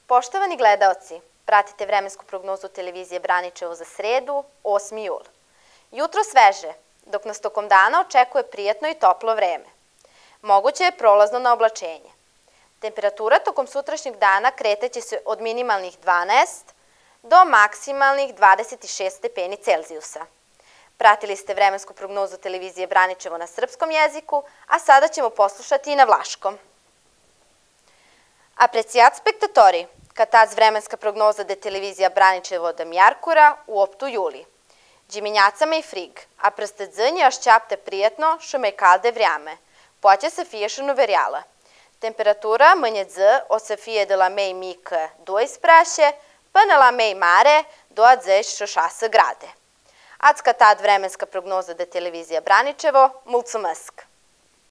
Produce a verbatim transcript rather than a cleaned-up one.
Poštovani gledaoci, pratite vremensku prognozu televizije Braničevo za sredu, osmi jul. Jutro sveže, dok nas tokom dana očekuje prijatno i toplo vreme. Moguće je prolazno na oblačenje. Temperatura tokom sutrašnjeg dana kreteće se od minimalnih dvanaest do maksimalnih dvadeset šest stepeni Celzijusa. Pratili ste vremensku prognozu televizije Braničevo na srpskom jeziku, a sada ćemo poslušati i na vlaškom. Apreciat spectatori, cataz vremenska prognoza de televizija Braničevo da Mjarkura u optu juli. Džiminjacama i frig, a prstedzânje așteaptă prijetno și mai calde vreme. Poate să fie și nuvereală. Temperatura mâine zi o să fie de la mai mică douăsprezece până la mai mare douăzeci și șase grade. Ați cătat vremenska prognoza de televizija Braničevo, mulțumesc!